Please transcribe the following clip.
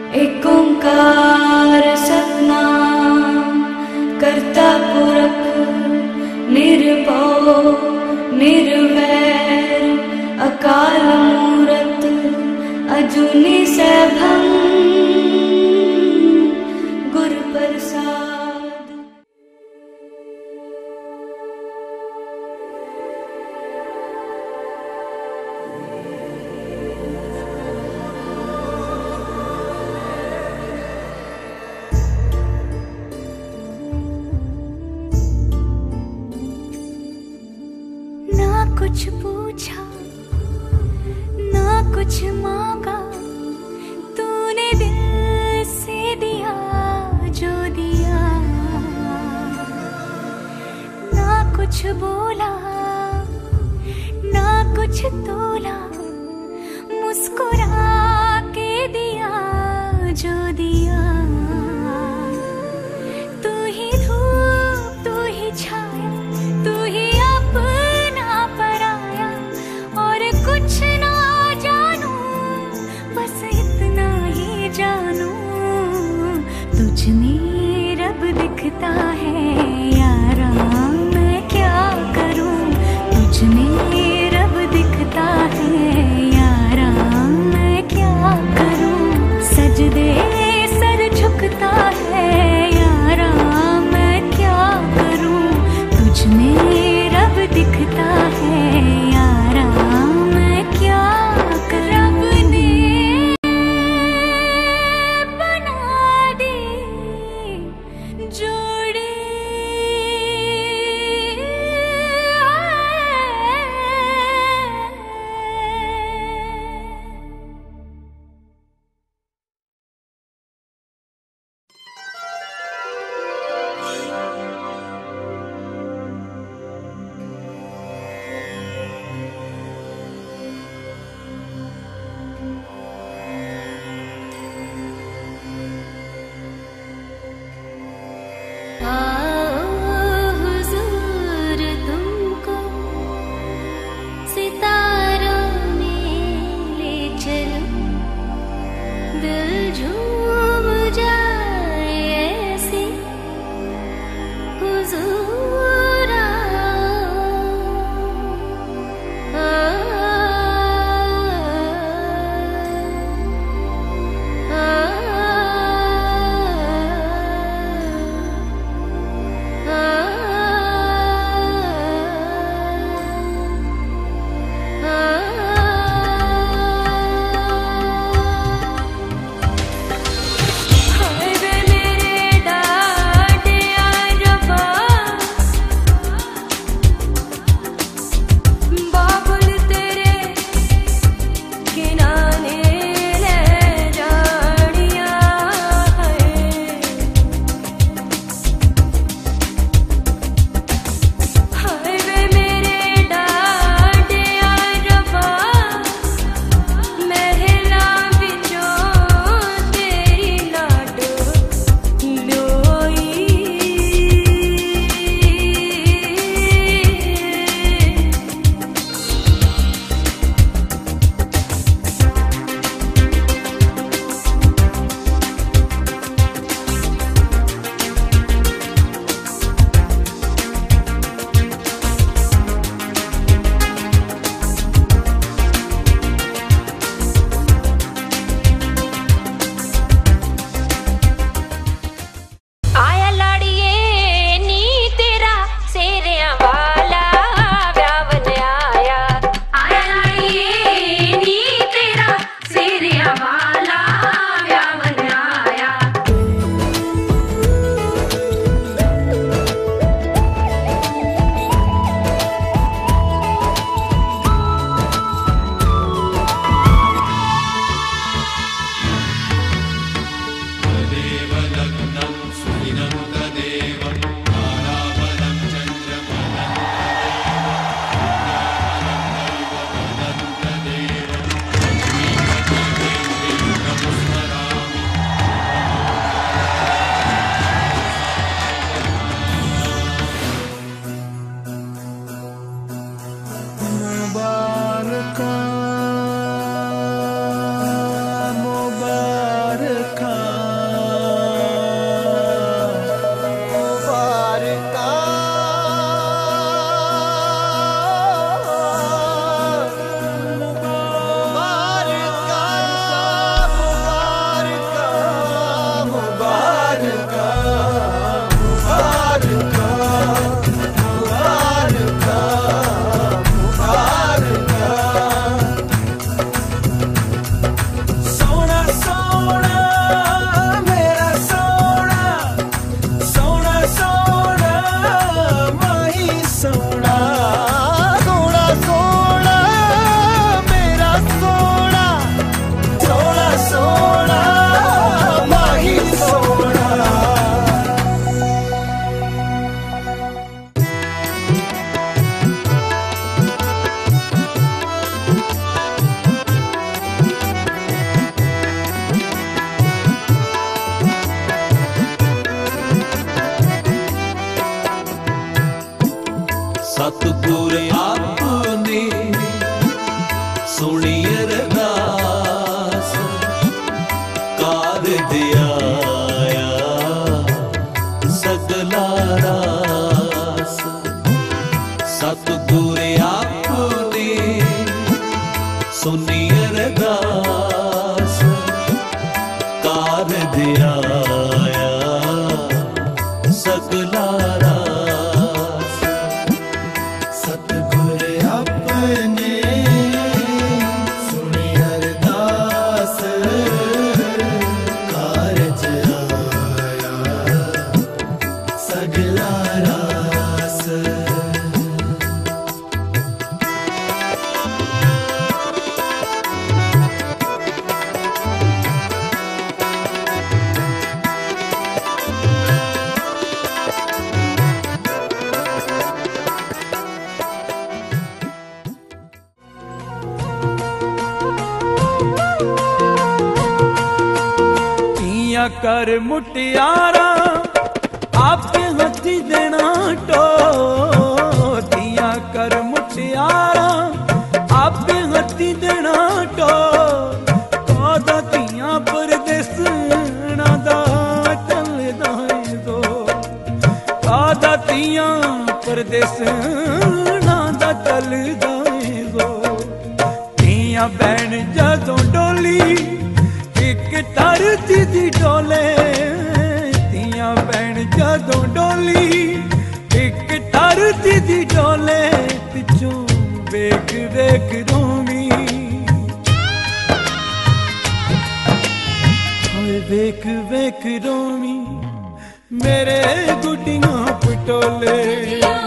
एक ओंकार सतनाम करता पुरख निर्भव निर्वैर अकाल मूरत अजूनी सैभं गुरु प्रसाद। ना कुछ पूछा ना कुछ मांगा, तूने दिल से दिया जो दिया। ना कुछ बोला ना कुछ तोला, मुस्कुरा के दिया जो दिया। तू ही धूप तू ही छाया, तू ही अपना पराया, और कुछ ना जानू बस इतना ही जानू। तुझ में रब दिखता है यारा, मैं क्या करूं। तुझ में रब दिखता है यारा, मैं क्या करूं। सजदे सर झुकता है यारा, मैं क्या करूं। तुझ में रब दिखता है यारा, मैं क्या करूं। रब ने बना दी जोड़ी, हुजूर तुमको सितारों में ले चलो। दिल झूम जाए ऐसे हुजूर रास सतगुर आपने सुनी अरदास कार दिया सगला रास सतगुर अपने सुनी अरदास कारज आया सगला रास। कर मुटियारा आपके हथी देना टो दिया कर मुटियारा आपके हथी देना टो कादा तिया परदेसना दा चलदा दो कादा तिया परदेसना दा चलदा दो तिया बैन जदों डोली एक तरती दी डोले तिया भैन जदों डोली एक तरती दी डोले पिछों वेख वेख रोमी वेख वेख रोमी मेरे गुड्डियां पटोले।